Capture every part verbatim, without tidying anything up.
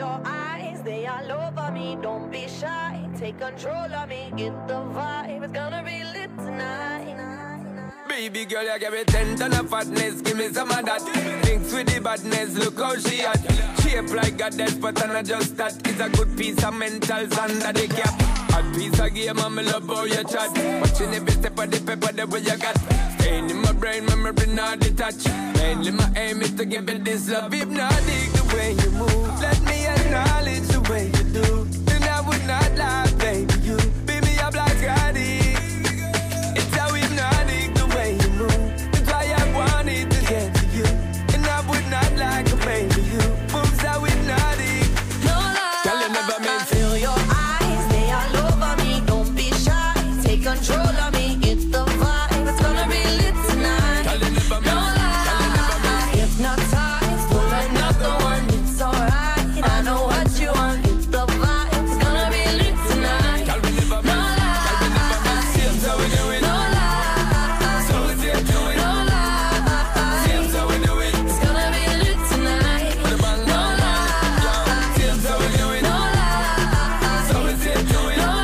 your eyes, they all over me. Don't be shy, take control of me. Get the vibe, it's gonna be lit tonight. Baby girl, you give me ten ton of fatness, give me some of that. Thinks with the badness, look how she at. Shape like a death, but I'm not just that. It's a good piece of mentals under the cap. Hot piece of game, I'm love how you chat. Watching every step of the paper, the way you got. Staying in my brain, memory not detach. Mainly my aim is to give it this love. Hypnotic the way you move, let me acknowledge the way you do. Then I would not lie, baby, you beat me up like Scotty. It's how hypnotic the way you move. That's why I wanted to get to you. And I would not like a baby, you moves how hypnotic. No lie, girl, you never meant to. Feel your eyes, they all over me. Don't be shy, take control of me. Get the vibe, it's gonna be lit tonight. Girl, you never meant. No lie, hypnotize, pull another one. It's alright, I know what you want. Get the vibe, it's gonna be lit tonight. Girl, we never meant. Girl, we never meant. Seems how we do it. No lie, so we do it. no lie, Seems how we do it. it's gonna be lit tonight. With a bang, No bang, lie, seems how we do it. no lie, So we do it. no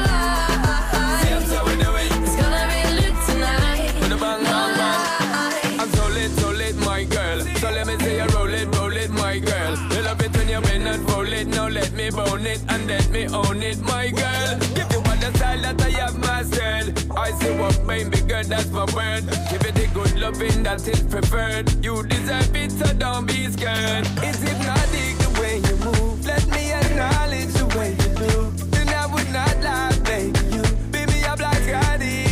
lie, Seems how we do it. it's gonna be lit tonight. With a bang, bang, bang. I'm so lit, so lit, my girl. So let me say you roll it, roll it, my girl. You love it when you bend and roll it. Now let me bone it and let me own it, my girl. Give you all the style that I have mastered. I say what baby girl, that's my word. Give it the good loving that is preferred. You deserve it, so don't be scared. It's hypnotic the way you move. Let me acknowledge the way you do. Then I would not lie, baby. You beat me up like Scotty.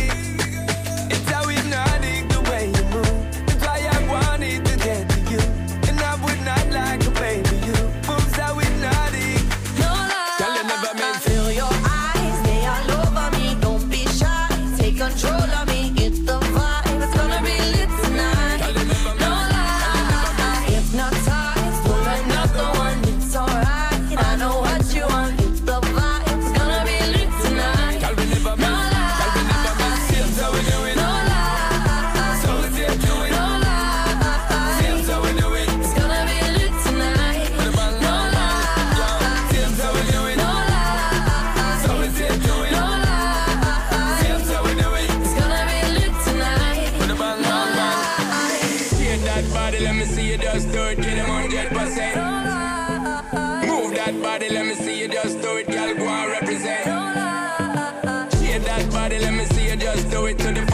It's how hypnotic the way you move. That's why I wanted to get to you. And I would not like a baby. You moves how hypnotic. No lie, Girl, you never meant to. feel your eyes, they all over me. Don't be shy, take control of me. Get the vibe, it's gonna be lit tonight. Girl, you never No meant. lie, hypnotize, pull another one. It's alright, I know what you want. Get the vibe, it's gonna be lit tonight. Girl, we never No meant. Girl, we never meant. Seems how we do it. No lie, So we do it. no lie, Seems how we do it. it's gonna be lit tonight. With a bang, No bang, bang. lie, Seems how we do it. no lie, So we do it. no lie, Seems how we do it. it's gonna be lit tonight. With a bang, bang, bang. Shake that body, let me see you just do it. Get them one hundred percent. Move that body, let me see you just do it. Girl, go and represent. Shake that body, let me see you just do it to the